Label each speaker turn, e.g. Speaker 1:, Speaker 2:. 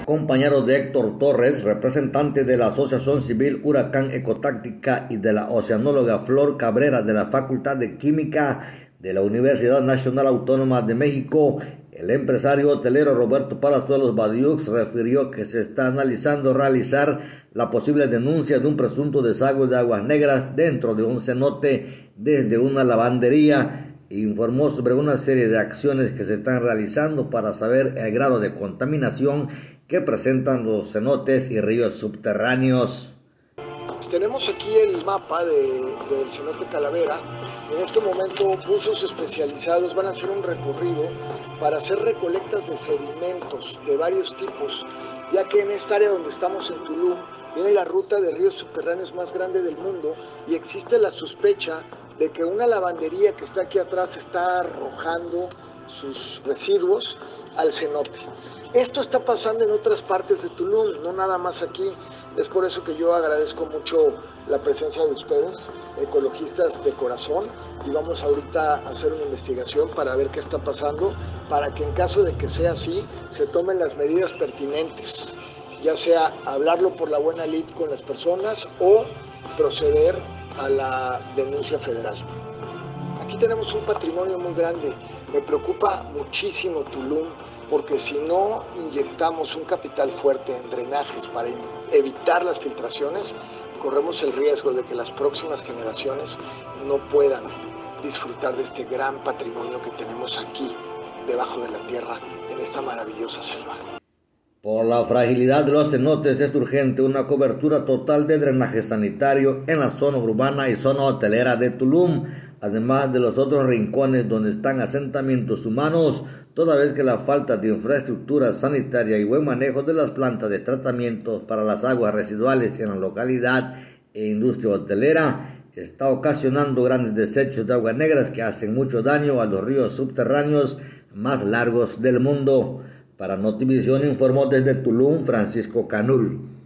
Speaker 1: acompañado de Héctor Torres, representante de la Asociación Civil Huracán Ecotáctica, y de la oceanóloga Flor Cabrera de la Facultad de Química de la Universidad Nacional Autónoma de México. El empresario hotelero Roberto Palazuelos Badiux refirió que se está analizando realizar la posible denuncia de un presunto desagüe de aguas negras dentro de un cenote desde una lavandería. Informó sobre una serie de acciones que se están realizando para saber el grado de contaminación que presentan los cenotes y ríos subterráneos.
Speaker 2: Tenemos aquí el mapa del cenote Calavera. En este momento buzos especializados van a hacer un recorrido para hacer recolectas de sedimentos de varios tipos, ya que en esta área donde estamos en Tulum viene la ruta de ríos subterráneos más grande del mundo y existe la sospecha de que una lavandería que está aquí atrás está arrojando sus residuos al cenote. Esto está pasando en otras partes de Tulum, no nada más aquí. Es por eso que yo agradezco mucho la presencia de ustedes, ecologistas de corazón, y vamos ahorita a hacer una investigación para ver qué está pasando, para que en caso de que sea así, se tomen las medidas pertinentes, ya sea hablarlo por la buena lid con las personas o proceder a la denuncia federal. Aquí tenemos un patrimonio muy grande. Me preocupa muchísimo Tulum, porque si no inyectamos un capital fuerte en drenajes para evitar las filtraciones, corremos el riesgo de que las próximas generaciones no puedan disfrutar de este gran patrimonio que tenemos aquí, debajo de la tierra, en esta maravillosa selva.
Speaker 1: Por la fragilidad de los cenotes es urgente una cobertura total de drenaje sanitario en la zona urbana y zona hotelera de Tulum, además de los otros rincones donde están asentamientos humanos, toda vez que la falta de infraestructura sanitaria y buen manejo de las plantas de tratamiento para las aguas residuales en la localidad e industria hotelera está ocasionando grandes desechos de aguas negras que hacen mucho daño a los ríos subterráneos más largos del mundo. Para Notivisión informó desde Tulum Francisco Canul.